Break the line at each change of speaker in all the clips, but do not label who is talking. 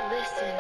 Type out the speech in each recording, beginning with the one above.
Listen.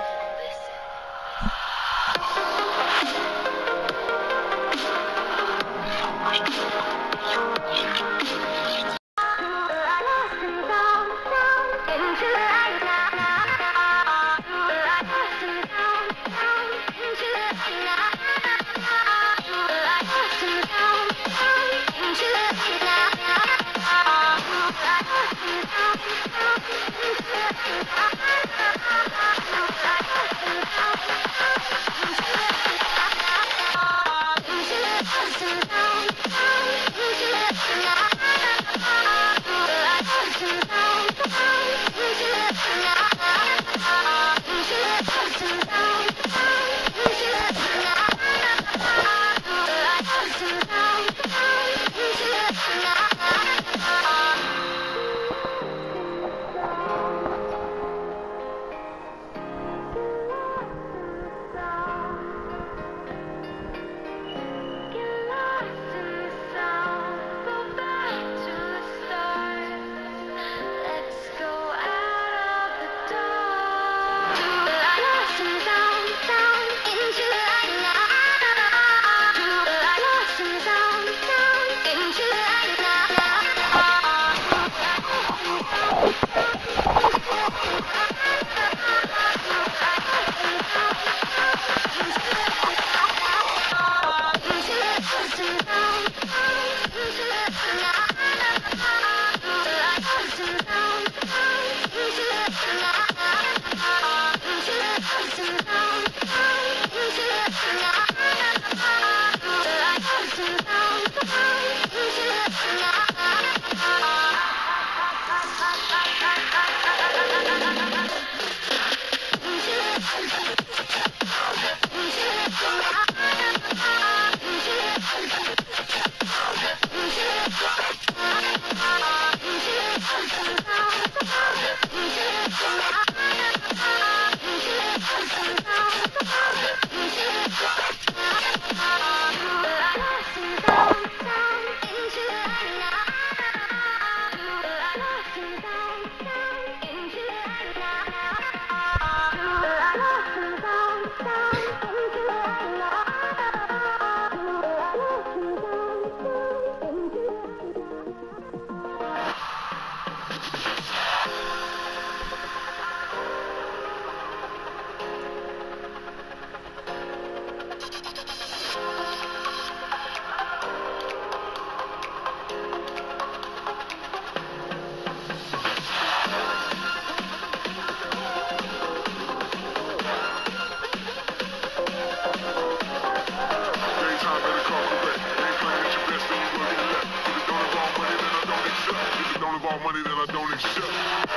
Money that I don't accept.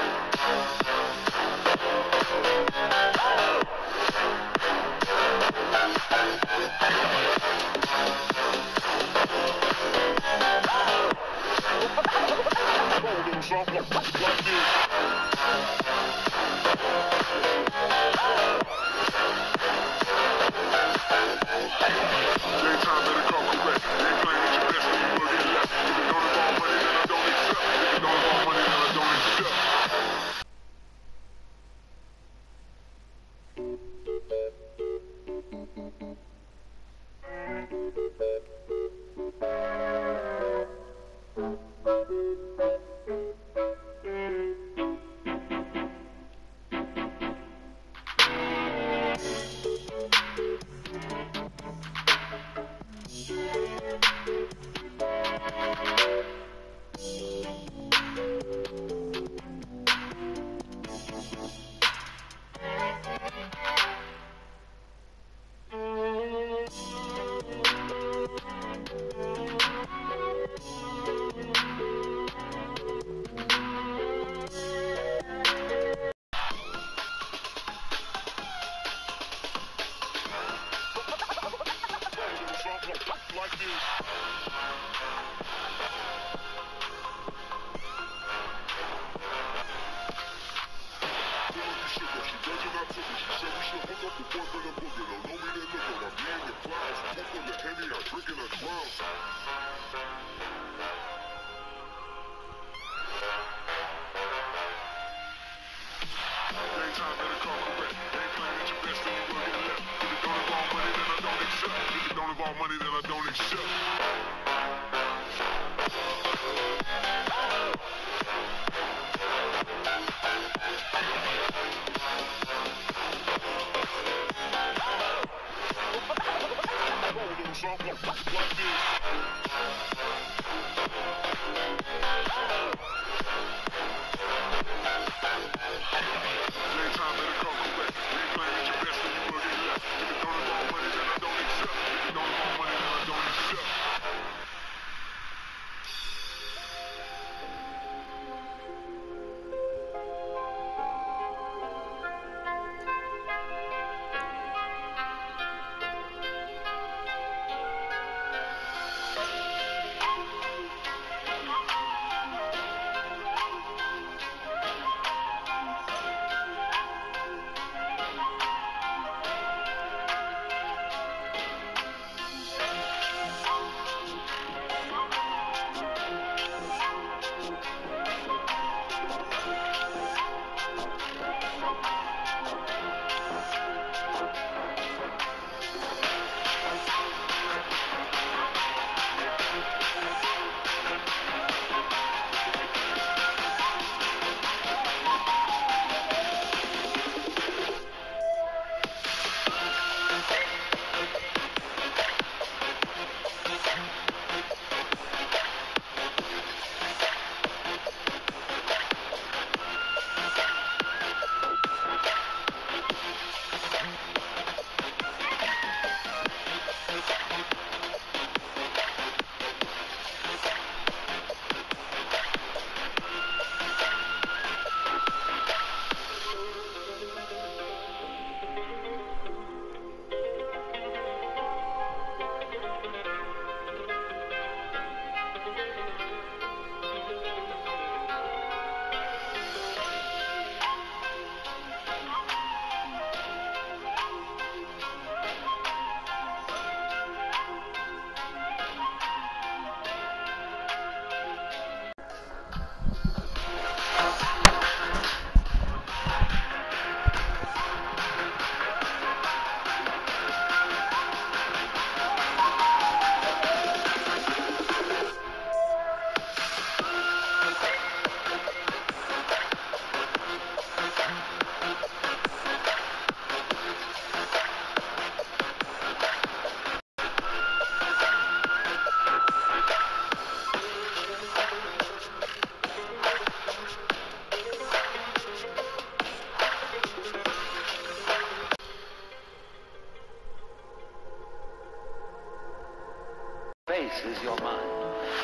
Daytime better come correct. They ain't playing with your best, then you will get left. If it don't involve money, then I don't accept. If it don't involve money, then I don't accept. Like this. Daytime better come correct. accept. If it don't involve money, then I don't accept. Something like this. Time better come correct. You ain't playing at your best when you work it left. If it don't involve money, then I don't accept. If it don't involve money, then I don't accept.
Space is your mind.